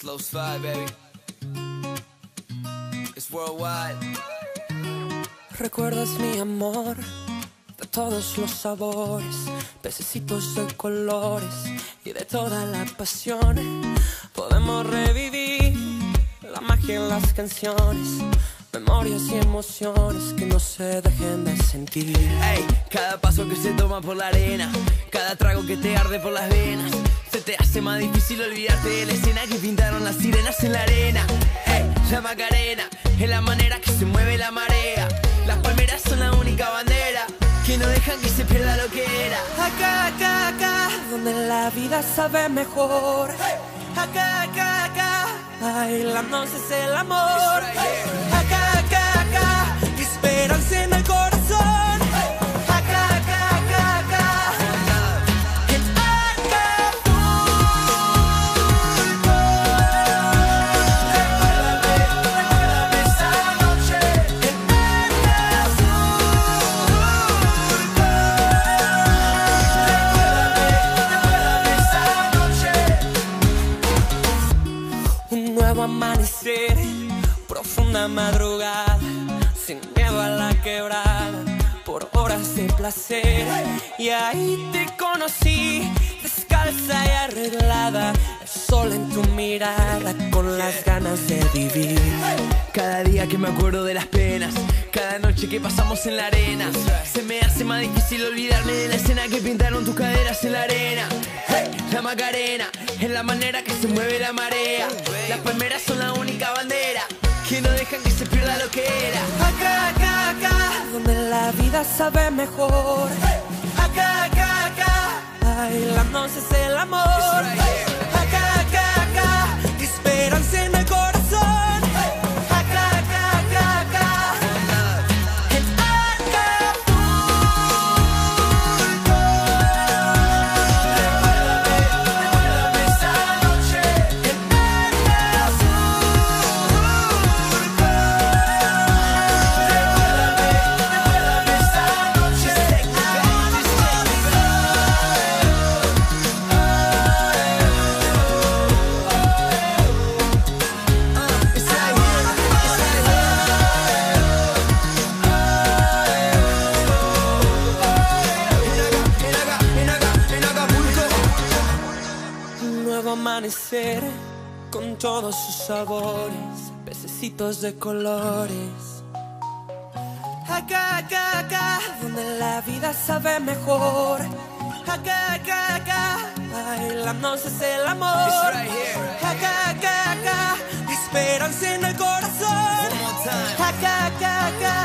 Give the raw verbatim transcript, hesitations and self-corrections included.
Flow Slide, baby. It's worldwide. Recuerdas mi amor de todos los sabores, pececitos de colores y de toda la pasión. Podemos revivir la magia en las canciones, memorias y emociones que no se dejen de sentir. Ey, cada paso que se toma por la arena, cada trago que te arde por las venas, se te hace más difícil olvidarte de la escena que pintaron las sirenas en la arena. Ey, la Macarena es la manera que se mueve la marea. Las palmeras son la única bandera que no dejan que se pierda lo que era. Acá, acá, acá, donde la vida sabe mejor. Acá, acá, acá, bailándonos es el amor. Acá, acá, acá, esperanza en el corazón. Acá, acá, acá, acá, en Acapulco. Recuérdame, recuérdame esa noche en un nuevo amanecer, profunda madrugada, sin miedo a la quebrada, por horas de placer. Y ahí te conocí, descalza y arreglada, el sol en tu mirada, con las ganas de vivir. Cada día que me acuerdo de las penas, cada noche que pasamos en la arena, se me hace más difícil olvidarme de la escena que pintaron tus caderas en la arena. Hey, la Macarena es la manera que se mueve la marea. Las palmeras son la única bandera que no dejan que se pierda lo que era. Acá, acá, acá, donde la vida sabe mejor. Acá, acá, acá, bailándonos es el amor. Acá, acá, acá, esperanza en el corazón. Acá, acá, acá, acá, en Acapulco. Recuérdame, recuérdame esa noche en amanecer con todos sus sabores, pececitos de colores. Acá, acá, acá, donde la vida sabe mejor. Acá, acá, acá, bailándonos es el amor. Acá, acá, acá, esperanza en el corazón. Acá, acá, acá.